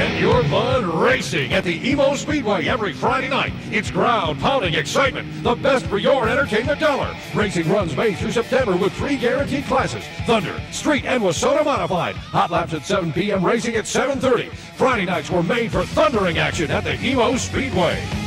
Get your blood racing at the Emo Speedway every Friday night. It's ground-pounding excitement, the best for your entertainment dollar. Racing runs May through September with 3 guaranteed classes: Thunder, Street, and Wasota Modified. Hot laps at 7 p.m., racing at 7:30. Friday nights were made for thundering action at the Emo Speedway.